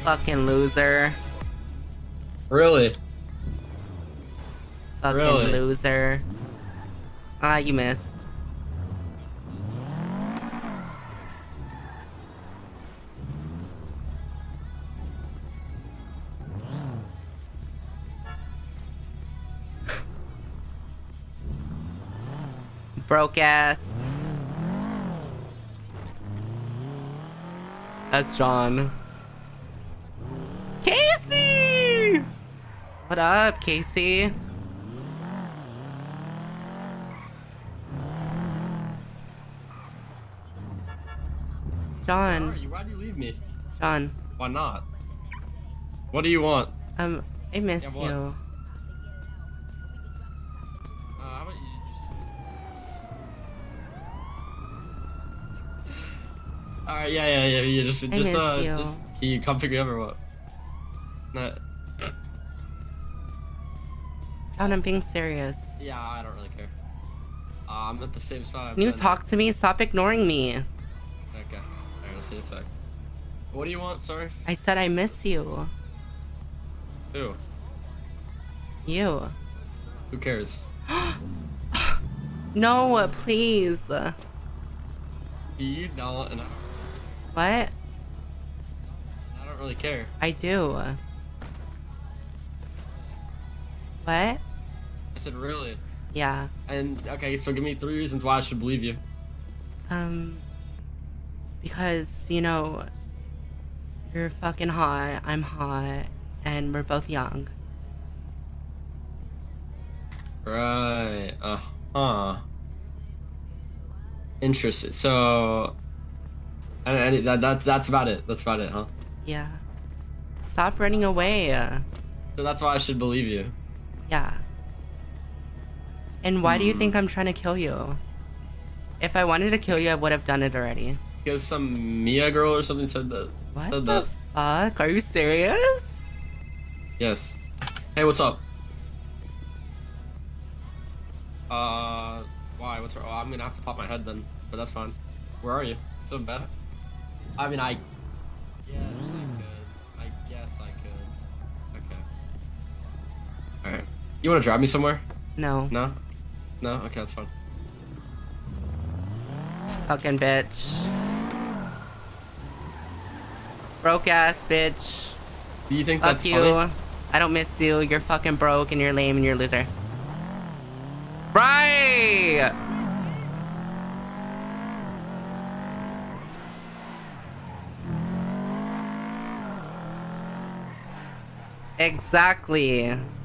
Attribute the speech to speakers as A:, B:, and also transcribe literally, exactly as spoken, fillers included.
A: Fucking loser.
B: Really?
A: Fucking
B: Really?
A: loser. Ah, you missed. Broke ass. That's John. Casey! What up, Casey? John.
B: Why are you? Why do you leave me?
A: John.
B: Why not? What do you want?
A: Um, I miss
B: Yeah, what?
A: you.
B: Uh, how about you just... Alright, yeah, yeah, yeah, you just,
A: I
B: just,
A: miss
B: uh,
A: you.
B: just, can you come pick me up or what? No.
A: John, I'm being serious.
B: Yeah, I don't really care. Uh, I'm at the same spot.
A: Can you talk to me? Stop ignoring me.
B: Okay. Alright, let's see in a sec. What do you want, sorry?
A: I said I miss you.
B: Who?
A: You.
B: Who cares?
A: No, please.
B: Do you not? And I,
A: What?
B: I don't really care.
A: I do. What?
B: I said really.
A: Yeah.
B: And, okay, so give me three reasons why I should believe you.
A: Um, because, you know, you're fucking hot, I'm hot, and we're both young.
B: Right. Uh huh. Interesting. So, and, and that that's that's about it. That's about it, huh?
A: Yeah. Stop running away.
B: So that's why I should believe you.
A: Yeah. And why do you
B: Hmm.
A: think I'm trying to kill you? If I wanted to kill you, I would have done it already.
B: Because some Mia girl or something said that.
A: What
B: Said
A: the
B: that.
A: fuck? Are you serious?
B: Yes. Hey, what's up? Uh, why? What's wrong? Oh, I'm gonna have to pop my head then, but that's fine. Where are you? So bad. I mean, I. Yes, I could. I guess I could. Okay. All right. You want to drive me somewhere?
A: No.
B: No. No. Okay, that's fine.
A: Fucking bitch. Broke ass bitch.
B: Do you think
A: Fuck
B: that's
A: you.
B: funny?
A: I don't miss you. You're fucking broke and you're lame and you're a loser. Right! Exactly.